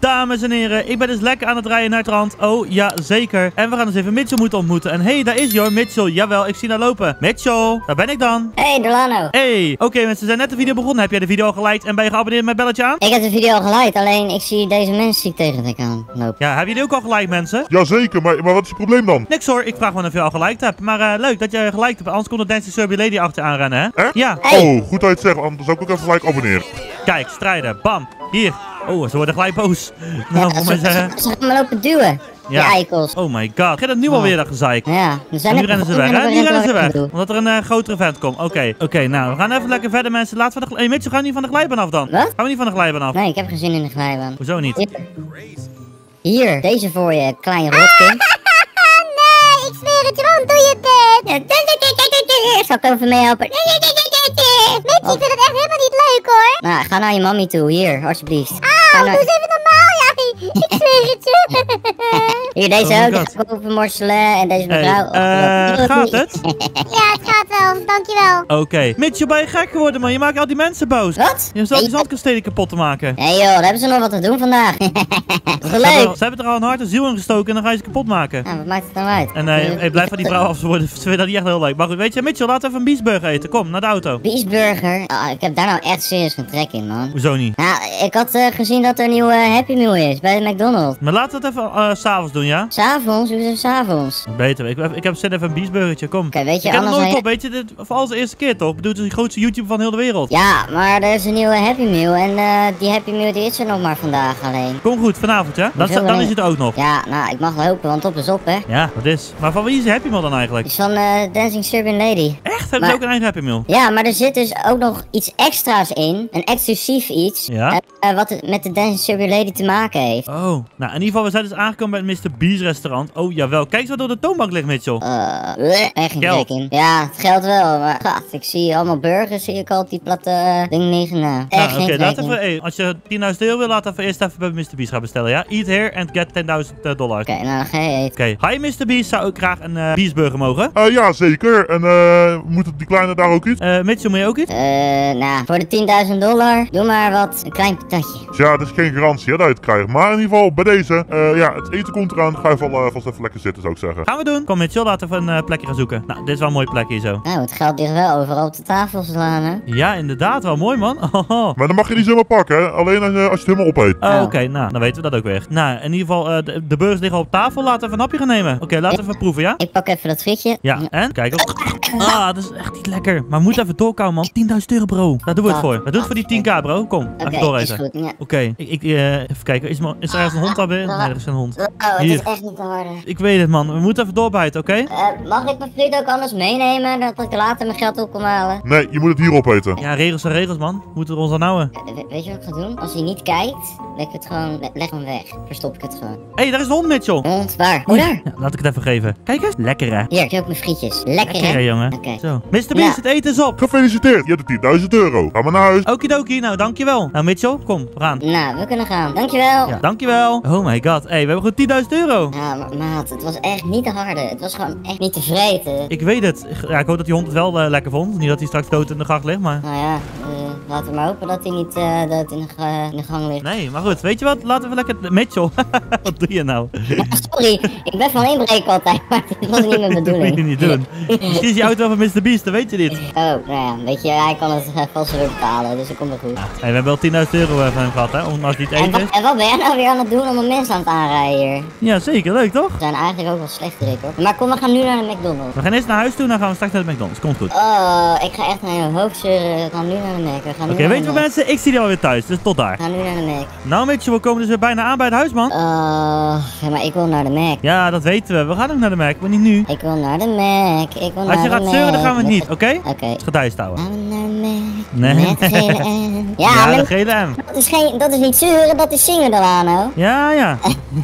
Dames en heren, ik ben dus lekker aan het rijden naar het rand. Oh, ja, zeker. En we gaan dus even Mitchell moeten ontmoeten. En hey, daar is hij hoor, Mitchell. Jawel, ik zie haar lopen. Mitchell, daar ben ik dan. Hey, Delano. Hey, oké mensen, we zijn net de video begonnen. Heb jij de video al geliked en ben je geabonneerd met belletje aan? Ik heb de video al geliked, alleen ik zie deze mensen die ik tegen de aan loop. Ja, hebben jullie ook al geliked mensen? Jazeker, maar wat is het probleem dan? Niks hoor, ik vraag gewoon of je al geliked hebt. Maar leuk dat jij geliked hebt, anders komt de Dancing Serbian Lady achter je aanrennen, hè? Echt? Ja. Hey. Oh, goed dat je het zegt, anders zou ik ook even gelijk abonneren. Kijk, strijden. Bam. Hier. Oh, ze worden gelijk boos. Nou, Ja, moet maar zeggen. ze gaan me lopen duwen. Ja. Die eikels. Oh my god. Ga dat nu alweer dat gezeik? Ja, we zijn En nu net rennen ze begonnen weg, hè? en Nu we rennen ze weg. doen. Omdat er een grotere vent komt. Oké, nou, we gaan even lekker verder, mensen. Laten we de... Hey, Mitchell, gaan we niet van de glijbaan af dan? Wat? Gaan we niet van de glijbaan af? Nee, ik heb geen zin in de glijbaan. Hoezo niet? Hier, deze voor je, klein rotkind. Nee, ik zweer het, waarom doe je dit? Zal ik even meehelpen? Mitch, ik vind het echt helemaal niet leuk hoor. Nou, ga naar je mammy toe, hier, alsjeblieft. Auw, doe eens even normaal, ja. Ik zweer het je. Hier, deze Oh my ook, die God. ga ik ook vermorselen. En deze Hey, mevrouw. gaat het? Ja, het gaat wel, dankjewel. Oké. Mitchell, ben je gek geworden, man? Je maakt al die mensen boos. Wat? Je zal die zandkastelen kapot te maken. Hé joh, daar hebben ze nog wat te doen vandaag. Wat leuk. Ze hebben er al een hart en ziel in gestoken en dan ga je ze kapot maken. Nou, wat maakt het nou uit? En hey, blijf van die vrouw af, ze vinden dat niet echt heel leuk. Maar goed, weet je, Mitchell, laten we even een biesburger eten. Kom, naar de auto. Beastburger. Ah, ik heb daar nou echt serieus geen trek in, man. Hoezo niet? Nou, ik had gezien dat er een nieuwe Happy Meal is bij de McDonald's. Maar laten we het even s'avonds doen, ja? S'avonds? Hoezo s'avonds? Beter, ik heb zin even een biesburgertje, kom. Oké, weet je, Ik heb het anders nooit dan op, weet je, dit voor als de eerste keer toch? Ik bedoel, het is de grootste YouTube van heel de wereld. Ja, maar er is een nieuwe Happy Meal en die Happy Meal die is er nog maar vandaag alleen. Kom goed, vanavond, ja? Dan is het ook nog. Ja, nou, ik mag lopen, want op is op, hè. Ja, dat is. Maar van wie is de Happy Meal dan eigenlijk? Die is van Dancing Serbian Lady. Echt? Hebben ze Maar- ook een eigen Happy Meal? Ja, maar er zit dus ook nog iets extra's in. Een exclusief iets. Ja? Wat het met de Dancing Serbian Lady te maken heeft. Oh. Nou, in ieder geval, we zijn dus aangekomen bij het Mr. Beast restaurant. Oh, jawel. Kijk eens wat door de toonbank ligt, Mitchell. Echt geen Geld. trek in. Ja, het geldt wel, maar god, ik zie allemaal burgers, zie ik al op die platte ding liggen. Nou, echt Nou, geen oké, trek laat in. even, hey, als je 10.000 euro wil, laat even eerst even bij Mr. Beast gaan bestellen, ja? Eat here and get $10,000. Oké, nou dan ga je eten. Oké. Hi, Mr. Beast. Zou ik graag een Beastburger mogen? Ja, zeker. En moet die kleine daar ook iets? Mitchell, moet je ook iets? Nou, voor de $10.000, doe maar wat, een klein patatje. Ja, dat is geen garantie hè, dat je het krijgt. Maar in ieder geval, bij deze, ja, het eten komt eraan. Ga je vast even lekker zitten, zou ik zeggen. Gaan we doen. Kom, Mitchell, laten we een plekje gaan zoeken. Nou, dit is wel een mooi plekje zo. Nou, het geld ligt wel overal op de tafel slaan, hè. Ja, inderdaad. Wel mooi, man. Oh, Maar dan mag je niet zomaar pakken, hè. Alleen als je het helemaal opeet. Oké, nou, dan weten we dat ook weer. Nou, in ieder geval, de burgers liggen al op tafel. Laten we even een hapje gaan nemen. Oké, laten we even proeven, ja? Ik pak even dat frietje. Ja, en? Kijk op. Dat is echt niet lekker. Maar we moeten even doorkomen, man. 10.000 euro, bro. Daar doen we het voor. Dat doet het voor die 10k, bro. Kom, Oké, even door is eten. goed, ja. Oké, even kijken. Is er ergens een hond daar weer? Nee, er is geen hond. Oh, het Hier. is echt niet te harde. Ik weet het, man. We moeten even doorbijten, oké? Mag ik mijn friet ook anders meenemen, dat ik later mijn geld op kom halen? Nee, je moet het hier opeten. Ja, regels zijn regels, man. We moeten er ons aan houden. Weet je wat ik ga doen? Als hij niet kijkt, leg hem weg. Verstop ik het gewoon. Hé, daar is de hond, Mitchell. Hond, waar? Oh, daar. Ja, laat ik het even geven. Kijk eens. Lekker, hè? Hier, heb je ook mijn frietjes. Lekker, Lekker, hè, hè? jongen. Oké. Zo. Mr. Beast, het eten is op. Gefeliciteerd, je hebt de 10.000 euro. Ga maar naar huis. Okidoki, nou, dankjewel. Nou, Mitchell, kom, we gaan. Nou, we kunnen gaan. Dankjewel. Ja, dankjewel. Oh my god. Hé, we hebben gewoon 10.000 euro. Ja, maar maat, het was echt niet te harde. Het was gewoon echt niet te vreten. Ik weet het. Ja, ik hoop dat die hond het wel lekker vond. Niet dat hij straks dood in de gracht ligt, maar... Nou ja, laten we maar hopen dat hij niet dood in de gang ligt. Nee, maar goed. Weet je wat? Laten we lekker... Mitchell, wat doe je nou? Ja, sorry, ik ben van inbreken altijd, maar dit was niet mijn Dat moet je bedoeling. niet doen. Misschien is die auto wel van Mr. Beast, dat weet je niet. Oh, nou ja, weet je, hij kan het vast weer betalen, dus dat komt wel goed. Hey, we hebben wel 10.000 euro van hem gehad, hè? Als die het eten is. En wat ben jij nou weer aan het doen om een mens aan het aanrijden hier? Ja, zeker. Leuk, toch? We zijn eigenlijk ook wel slechterik hoor. Maar kom, we gaan nu naar de McDonald's. We gaan eerst naar huis toe, dan gaan we straks naar de McDonald's. Komt goed. Oh, ik ga echt naar je hoofd zeuren. We gaan nu naar de Mac. We gaan nu Oké, naar weet de je wat Mac. mensen? Ik zie die alweer thuis, dus tot daar. We gaan nu naar de Mac. Nou Mitchell, we komen dus weer bijna aan bij het huis, man. Ja, maar ik wil naar de Mac. Ja, dat weten we. We gaan ook naar de Mac, maar niet nu. Ik wil naar de Mac. Ik wil Als je naar gaat de zeuren, dan Mac. gaan we niet, oké? Oké. Het gedijst houden. Gaan we naar de Mac. Nee. Met de gele M. Ja, Ja, maar de gele M. dat is niet zeuren, dat is zingen, Delano. Ja, ja.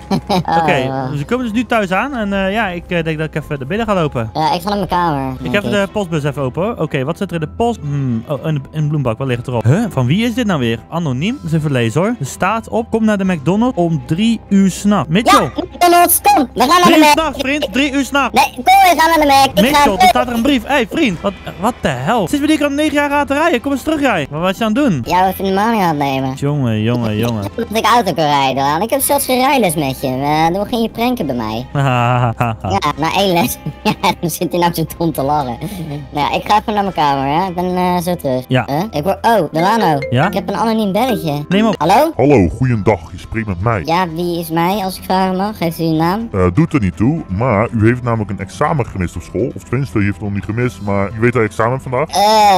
Oké, Oh. dus we komen dus nu thuis aan. En ja, ik denk dat ik even naar binnen ga lopen. Ja, ik ga naar mijn kamer. Ik heb de postbus even open hoor. Oké, wat zit er in de post? Oh, een bloembak, wat ligt erop? Huh? Van wie is dit nou weer? Anoniem? Dat is even lezen hoor. Er staat op, kom naar de McDonald's om 3 uur 's nachts. Mitchell! Ja, McDonald's, kom. We gaan naar 3 de uur Mac. s'nachts, vriend. 3 uur s'nachts. Nee, kom, we gaan naar de Mac. Ik ga... Mitchell, er staat er een brief. Hé, hey, vriend. Wat de hel? Sinds wanneer ik al 9 jaar aan te rijden? Kom eens terug, jij. Wat was je aan het doen? Ja, we vinden Mario aan het nemen. Jongen. Dat ik auto kan rijden, man. Ik heb zelfs geen rijles met je. Dan ging je pranken bij mij. Ja, na 1 les. Ja, dan zit hij nou zo dom te lachen. Nou, ik ga even naar mijn kamer, hè. Ik ben zo terug. Ja. Ik word... Oh, Delano. Ja? Ik heb een anoniem belletje. Neem op. Hallo? Hallo, goeiedag. Je spreekt met mij. Ja, wie is mij, als ik vragen mag? Geeft u uw naam? Doet er niet toe, maar u heeft namelijk een examen gemist op school. Of tenminste, u heeft het nog niet gemist, maar u weet dat je examen hebt vandaag.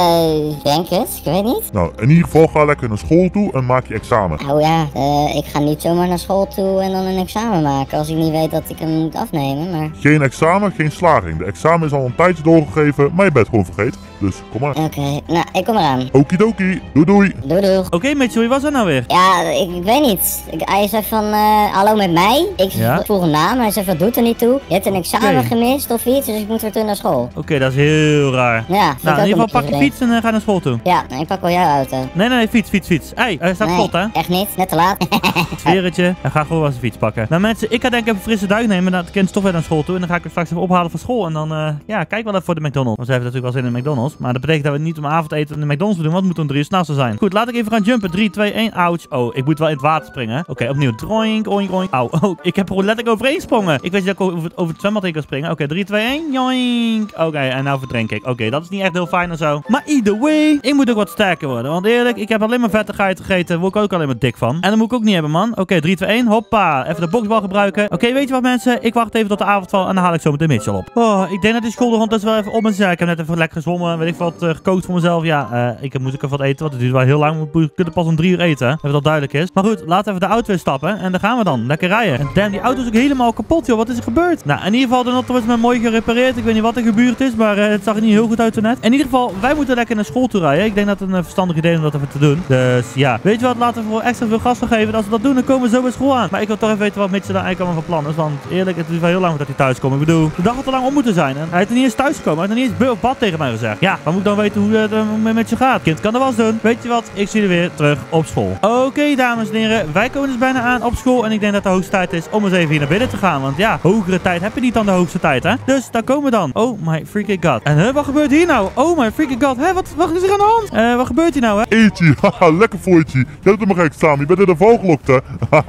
Denk het. Ik weet niet. Nou, in ieder geval ga lekker naar school toe en maak je examen. Oh ja, ik ga niet zomaar naar school toe en dan een examen maken als ik niet weet dat ik hem moet afnemen, maar... Geen examen, geen slaging. De examen is al een tijdje doorgegeven, maar je bent gewoon vergeten. Dus kom maar. Oké, nou, ik kom eraan. Okidoki, doei doei. Doei. Oké, Mitchell, wie was dat nou weer? Ja, ik weet niet. Hij zei van, hallo met mij. Ik vroeg een naam en hij zei van, doet er niet toe. Je hebt een examen gemist of iets, dus ik moet weer terug naar school. Oké, dat is heel raar. Ja, vind ik Nou, ook in ieder een geval pak je beetje fiets en ga naar school toe. Ja, ik pak wel jouw auto. Nee, fiets. Hé, hij staat slot, hè? Echt niet. Net te laat. Ik zweer het je. En ga gewoon wel zijn fiets pakken. Nou mensen, ik ga denk ik even een frisse duik nemen. Dat kind toch weer naar school toe. En dan ga ik hem straks even ophalen van school. En dan, kijk wel even voor de McDonald's. Want ze hebben natuurlijk wel zin in de McDonald's. Maar dat betekent dat we niet om avondeten in de McDonald's doen. Want het moet om 3 uur 's nachts zijn. Goed, laat ik even gaan jumpen. 3, 2, 1, ouch. Oh, ik moet wel in het water springen. Oké, opnieuw. Droink, oink, oink. Auw. Oh, ik heb er gewoon letterlijk overheen gesprongen. Ik weet niet dat ik over het zwembad heen kan springen. Oké, 3, 2, 1. Joink. Oké, en nou verdrink ik. Oké, dat is niet echt heel fijn of zo. Maar either way, ik moet ook wat sterker worden. Want eerlijk, ik heb alleen maar vettigheid gegeten. Daar word ik ook alleen maar dik van. En dat moet ik ook niet hebben, man. Oké, 3, 2, 1. Hoppa. Even de boksbal gebruiken. Oké, weet je wat, mensen? Ik wacht even tot de avond valt en dan haal ik zo met de Mitchell op. Oh, ik denk dat die school er ondertussen wel even op is. Ik heb net even lekker gezwommen. Weet ik wat gekookt voor mezelf. Ja, ik moet ook even wat eten. Want het duurt wel heel lang. We kunnen pas om 3 uur eten. Hè? Dat dat duidelijk is. Maar goed, laten we de auto weer stappen. En daar gaan we dan. Lekker rijden. En damn, die auto is ook helemaal kapot, joh. Wat is er gebeurd? Nou, in ieder geval, de auto is me mooi gerepareerd. Ik weet niet wat er gebeurd is. Maar het zag er niet heel goed uit net. In ieder geval, wij moeten lekker naar school toe rijden. Ik denk dat het een verstandig idee is om dat even te doen. Dus ja, weet je wat? Laten we voor extra veel gas gaan geven. Als we dat doen, dan komen we zo bij school aan. Maar ik wil toch even weten wat Mitchell daar eigenlijk allemaal van plan is. Want eerlijk, het is wel heel lang dat hij thuis komt. Ik bedoel, de dag had te lang om moeten zijn. En hij heeft er niet eens thuis gekomen. Hij heeft er niet eens of bad tegen mij gezegd. Ja, dan moet ik dan weten hoe het met je gaat. Kind kan er was doen. Weet je wat? Ik zie je weer terug op school. Oké, dames en heren. Wij komen dus bijna aan op school. En ik denk dat de hoogste tijd is om eens even hier naar binnen te gaan. Want ja, hogere tijd heb je niet dan de hoogste tijd, hè? Dus daar komen we dan. Oh my freaking god. En wat gebeurt hier nou? Oh my freaking god. Hé, wat is er aan de hand? Wat gebeurt hier nou, hè? Eetje, haha, lekker voortje. Je hebt hem maar examen, je bent in de val gelokt, hè?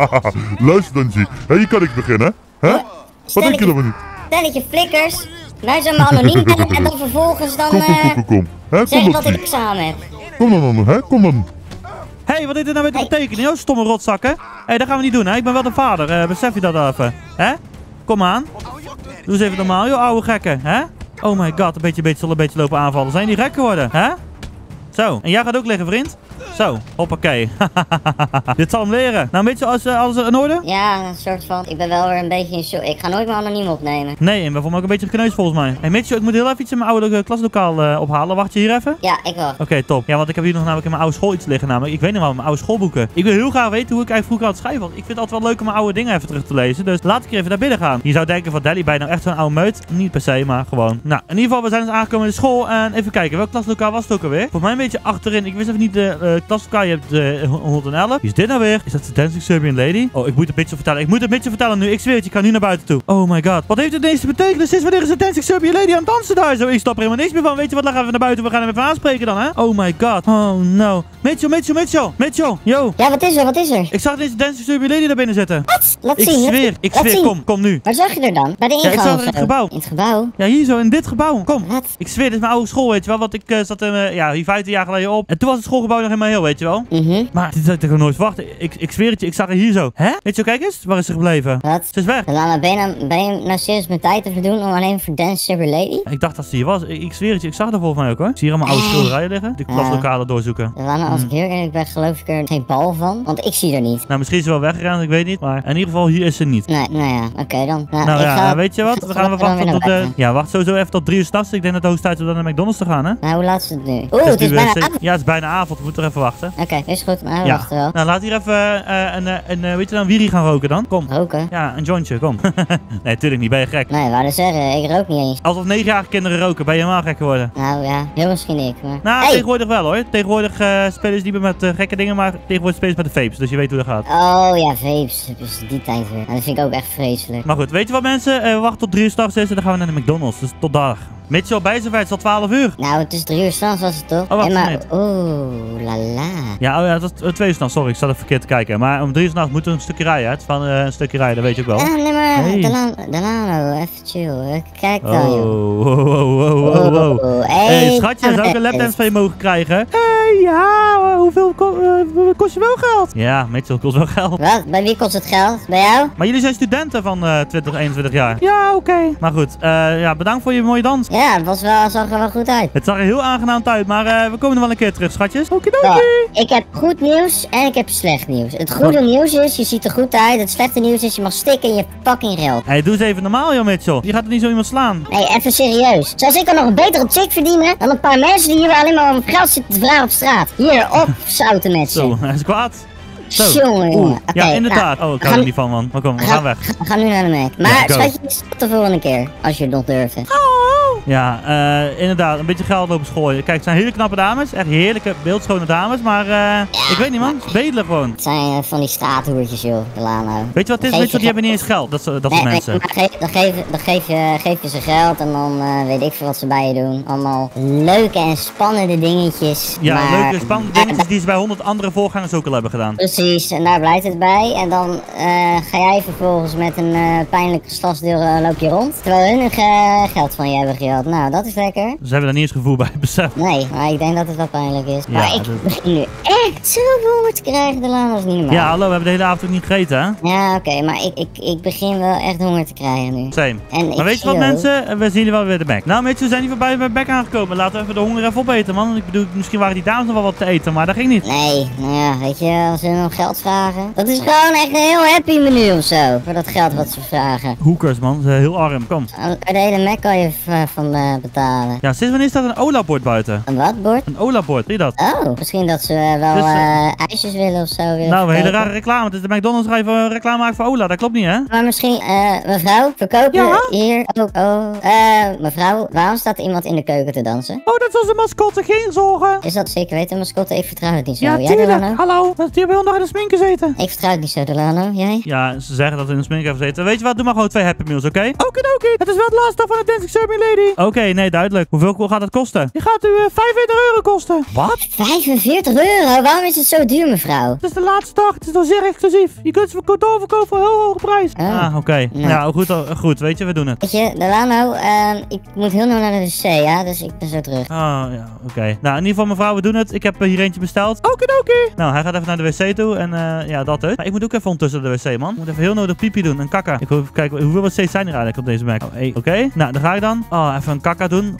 Luister dan, zie. Hé, hier kan ik beginnen, hè? Wat denk je dan maar niet? Stelletje flikkers. Wij zijn maar anoniem en dan vervolgens dan Kom. Hè, zeg kom dat dan, ik examen heb. Kom dan, hè? Kom dan. Hé, wat is dit nou weer te betekenen, joh? Stomme rotzakken. Hé, dat gaan we niet doen, hè? Ik ben wel de vader. Besef je dat even? Hè? Kom aan. Doe eens even normaal, joh, ouwe gekken. Hè? Oh my god, een beetje lopen aanvallen. Zijn die gek geworden, hè? Zo, en jij gaat ook liggen, vriend? Zo, hoppakee. Dit zal hem leren. Nou, weet je, alles in orde? Ja, een soort van. Ik ben wel weer een beetje in shock. Ik ga nooit meer anoniem opnemen. Nee, en we vonden ook een beetje gekneusd volgens mij. Hey Mitchell, ik moet heel even iets in mijn oude klaslokaal ophalen. Wacht je hier even? Ja, ik wel. Oké, top. Ja, want ik heb hier nog namelijk in mijn oude school iets liggen namelijk. Ik weet nog wel, mijn oude schoolboeken. Ik wil heel graag weten hoe ik eigenlijk vroeger aan het schrijven was. Ik vind het altijd wel leuk om mijn oude dingen even terug te lezen. Dus laat ik hier even naar binnen gaan. Je zou denken van Daddy, ben je nou echt zo'n oude meut? Niet per se, maar gewoon. Nou, in ieder geval, we zijn dus aangekomen in de school. En even kijken, welk klaslokaal was het ook alweer? Voor mij een beetje achterin. Ik wist even niet de klaslokaal. Je hebt 111. Wie is dit nou weer? Is dat de Dancing Serbian Lady? Oh, ik moet het Mitchell vertellen. Ik moet het Mitchell vertellen nu. Ik zweer het, je kan nu naar buiten toe. Oh my god. Wat heeft het ineens te betekenen? Sinds wanneer is de Dancing Serbian Lady aan het dansen daar zo? Ik stap er helemaal niks meer van. Weet je wat? Dan gaan we naar buiten. We gaan hem even aanspreken dan, hè? Oh my god. Oh no. Mitchell. Yo. Ja, wat is er? Ik zag ineens de Dancing Serbian Lady daar binnen zitten. Wat? Laat Ik zien. zweer. Kom nu. Waar zag je er dan? Bij de ingang? Ja, ik zag of het in het zo? gebouw. In het gebouw? Ja, hier zo, in dit gebouw. Kom. Wat? Ik zweer, dit is mijn oude school, weet je wel. Want ik zat hier 15 jaar geleden op. En toen was het schoolgebouw nog helemaal heel, weet je wel. Maar dit had ik nog nooit verwacht. Ik zweer het je, ik zag haar hier zo. Hè? Weet je, kijk eens. Waar is ze gebleven? Wat? Ze is weg. Lana, ben je nou serieus mijn tijd te verdoen om alleen voor Dance Server Lady? Ik dacht dat ze hier was. Ik zweer het je, ik zag haar volgens mij ook hoor. Ik zie hier allemaal oude schilderijen liggen. Die klaslokalen doorzoeken. Lana, als ik heel eerlijk ben, geloof ik er geen bal van. Want ik zie er niet. Nou, misschien is ze wel weggegaan, ik weet niet. Maar in ieder geval, hier is ze niet. Nee, nou ja, oké dan. Nou ja, weet je wat? We gaan wachten tot ja, wacht sowieso even tot 3 uur 's nachts. Ik denk dat de hoogste tijd is om naar McDonald's te gaan, hè? Nou, hoe laat is het nu? Oeh, het is bijna avond. Ja, het is bijna avond. We moeten er even wachten. Oké, is goed. Nou, we wachten wel. Nou, laat hier even weet je dan, wierie gaan roken dan. Kom. Roken? Ja, een jointje, kom. Nee, tuurlijk niet. Ben je gek? Nee, wou zeggen, ik rook niet eens. Alsof 9-jarige kinderen roken, ben je helemaal gek geworden. Nou ja, heel misschien ik, maar... Nou, tegenwoordig wel hoor. Tegenwoordig spelen ze niet meer met gekke dingen, maar tegenwoordig spelen ze met de vapes. Dus je weet hoe dat gaat. Oh ja, vapes. Dus die tijd weer. En dat vind ik ook echt vreselijk. Maar goed, weet je wat mensen? We wachten tot 3 uur 's nachts is en dan gaan we naar de McDonald's. Dus tot daar. Mitchell, bij zover, het is al 12 uur. Nou, het is 3 uur 's nachts was het toch? Oh, wacht, maar... nee. Oeh, la la. Ja, oh ja, dat is 2 uur 's nachts. Sorry, ik zat even verkeerd te kijken. Maar om 3 uur 's nachts moeten we een stukje rijden. Hè? Het is van een stukje rijden, dat weet je ook wel. Ja, nee maar, Hey. Delano, even chill. Kijk dan, joh. Wow. Hey, schatje, zou ik een lapdance van je mogen krijgen? Ja, hoeveel kost je wel geld? Ja, Mitchell kost wel geld. Wat? Bij wie kost het geld? Bij jou? Maar jullie zijn studenten van 20, 21 jaar. Ja, oké. Maar goed, ja, bedankt voor je mooie dans. Ja, het zag er wel goed uit. Het zag er heel aangenaam uit, maar we komen er wel een keer terug, schatjes. Okidoki. Ja, ik heb goed nieuws en ik heb slecht nieuws. Het goede nieuws is, je ziet er goed uit. Het slechte nieuws is, je mag stikken in je fucking geld. Hey, doe eens even normaal, joh, Mitchell. Je gaat er niet zo iemand slaan. Nee, even serieus. Zoals ik kan nog een betere chick verdienen dan een paar mensen die hier alleen maar om geld zitten te vragen op straat. Hier, op zouten met ze. Zo, hij is kwaad. Zo. Jongen, jongen. Oké, Ja, inderdaad. nou, Oh, ik hou er niet van, man. Maar kom, we gaan weg. We gaan nu naar de Mac. Maar go. schatjes, tot de volgende keer. Als je het nog durft. Ja, inderdaad. Een beetje geld lopen schooien. Kijk, het zijn hele knappe dames. Echt heerlijke, beeldschone dames. Maar ik weet niet, man. Bedelen gewoon. Het zijn van die straathoertjes, joh. Delano. Weet je wat het is? Die hebben niet eens geld. Dat soort mensen. Nee, maar dan geef je ze geld en dan weet ik veel wat ze bij je doen. Allemaal leuke en spannende dingetjes. Ja, maar, leuke, spannende dingetjes die ze bij 100 andere voorgangers ook al hebben gedaan. Precies, en daar blijft het bij. En dan ga jij vervolgens met een pijnlijke glasdeur loop je rond. Terwijl hun geld van je hebben gehad. Nou, dat is lekker. Ze hebben daar niet eens gevoel bij, besef. Nee, maar ik denk dat het wel pijnlijk is. Ja, Maar ik begin nu echt zoveel honger te krijgen, Delano, dat is niet normaal. Ja, hallo, we hebben de hele avond ook niet gegeten, hè? Ja, oké, maar ik begin wel echt honger te krijgen nu. Same. En Maar weet je wat, mensen? We zien jullie wel weer de Mac. Nou, mensen, we zijn niet voorbij bij de Mac aangekomen. Laten we even de honger even opeten, man. Ik bedoel, misschien waren die dames nog wel wat te eten, maar dat ging niet. Nee, nou ja, weet je, als ze om geld vragen. Dat is gewoon echt een heel happy menu of zo. Voor dat geld wat ze vragen. Hoekers, man. Ze zijn heel arm. Kom. De hele Mac kan je van betalen. Ja, sinds wanneer staat een Ola-bord buiten? Een wat bord? Een Ola-bord, zie je dat? Oh, misschien dat ze wel Dus, ijsjes willen of zo. Nou, een hele rare reclame. Het is de McDonald's ga even reclame maken voor Ola. Dat klopt niet, hè? Maar misschien, mevrouw, verkopen hier ook. Mevrouw, waarom staat iemand in de keuken te dansen? Oh, dat is onze mascotte. Geen zorgen. Is dat zeker weten, mascotte? Ik vertrouw het niet zo. Ja, Jij, tuurlijk. Delano? Hallo. Die hebben heel nog in de smink gezeten. Ik vertrouw het niet zo, Delano. Jij? Ja, ze zeggen dat ze in de smink hebben gezeten. Weet je wat? Doe maar gewoon 2 Happy Meals, oké? Oké. Het is wel het laatste van de Dancing Serving Lady. Oké, nee, duidelijk. Hoeveel gaat het kosten? Die gaat u 45 euro kosten. Wat? 45 euro? Waarom is het zo duur, mevrouw? Het is de laatste dag. Het is nog zeer exclusief. Je kunt ze doorverkopen voor een heel hoge prijs. Oké. Ja, goed. Weet je, we doen het. Weet je, Delano, ik moet heel snel naar de wc, ja? Dus ik ben zo terug. Ja, oké. Nou, in ieder geval, mevrouw, we doen het. Ik heb hier eentje besteld. Oké. Nou, hij gaat even naar de wc toe. En ja, dat dus. Maar ik moet ook even ondertussen naar de wc, man. Ik moet even heel nodig piepje doen. Een kakka. Ik wil even kijken, hoeveel wc's zijn er eigenlijk op deze Mac? Oké. Nou, dan ga ik dan. Oh, even een kakka doen.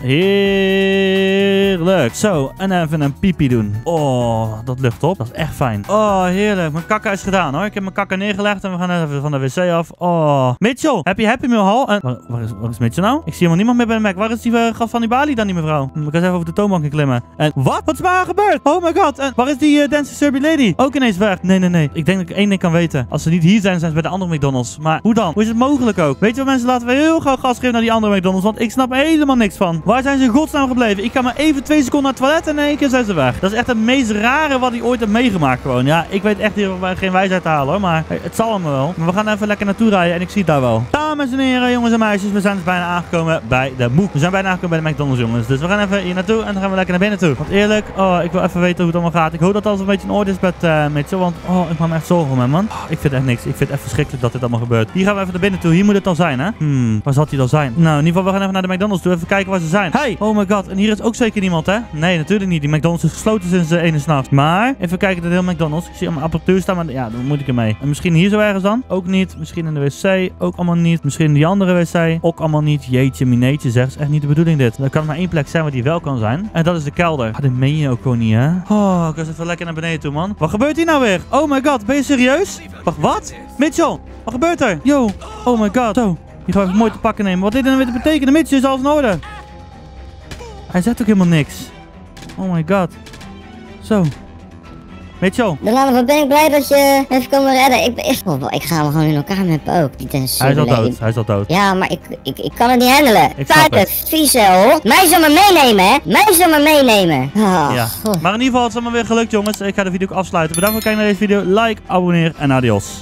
Heerlijk. Zo, en even een piepie doen. Oh, dat lucht op. Dat is echt fijn. Oh, heerlijk. Mijn kakka is gedaan, hoor. Ik heb mijn kakka neergelegd en we gaan even van de wc af. Oh. Mitchell, heb je Happy Meal al? Waar is Mitchell nou? Ik zie helemaal niemand meer bij de Mac. Waar is die gast van die balie dan, die mevrouw? Ik ga eens even over de toonbank klimmen. En wat? Wat is er maar gebeurd? Oh my god. En waar is die Dancing Serving Lady? Ook ineens weg. Nee. Ik denk dat ik één ding kan weten. Als ze niet hier zijn, zijn ze bij de andere McDonald's. Maar hoe dan? Hoe is het mogelijk ook? Weet je wat, mensen? Laten we heel gauw gas geven naar die andere McDonald's. Want ik snap helemaal niks van. Waar zijn ze in godsnaam gebleven? Ik kan maar even 2 seconden naar het toilet en in één keer zijn ze weg. Dat is echt het meest rare wat ik ooit heb meegemaakt gewoon. Ja, ik weet echt hier geen wijsheid te halen hoor. Maar het zal allemaal wel. Maar we gaan even lekker naartoe rijden en ik zie het daar wel. Dames en heren, jongens en meisjes. We zijn dus bijna aangekomen bij de Moek. We zijn bijna aangekomen bij de McDonald's, jongens. Dus we gaan even hier naartoe en dan gaan we lekker naar binnen toe. Want eerlijk, ik wil even weten hoe het allemaal gaat. Ik hoop dat alles een beetje in orde is met Mitchell. Want ik maak me echt zorgen om hem, man. Ik vind echt niks. Ik vind het echt verschrikkelijk dat dit allemaal gebeurt. Hier gaan we even naar binnen toe. Hier moet het dan zijn, hè? Waar zal hij dan zijn? Nou, in ieder geval, we gaan even naar de McDonald's toe. Even kijken waar ze zijn. Hey! Oh my god. En hier is ook zeker niemand, hè? Nee, natuurlijk niet. Die McDonald's is gesloten sinds de ene s'nachts. Maar, even kijken naar de hele McDonald's. Ik zie allemaal apparatuur staan, maar ja, dan moet ik ermee. En misschien hier zo ergens dan? Ook niet. Misschien in de wc. Ook allemaal niet. Misschien in die andere wc. Ook allemaal niet. Jeetje, mineetje, zeg. Is echt niet de bedoeling dit. Er kan maar één plek zijn waar die wel kan zijn. En dat is de kelder. Dit meen je ook gewoon niet, hè? Oh, ik was even lekker naar beneden toe, man. Wat gebeurt hier nou weer? Oh my god, ben je serieus? Wacht, wat? Mitchell, wat gebeurt er? Yo, oh my god. Zo, hier gaan we even mooi te pakken nemen. Wat dit dan weer te betekenen? Mitchell is alles in orde. Hij zegt ook helemaal niks. Oh my god. Zo. Mitchell. Delano, wat ben ik blij dat je heeft komen redden. Ik ga hem gewoon in elkaar meppen ook. Die Hij is al dood. Ja, maar ik kan het niet handelen. Ik snap Vuile, vieze hol. Mij zal maar meenemen, hè. Mij zal maar meenemen. Oh, ja. Maar in ieder geval, het is allemaal weer gelukt, jongens. Ik ga de video ook afsluiten. Bedankt voor het kijken naar deze video. Like, abonneer en adios.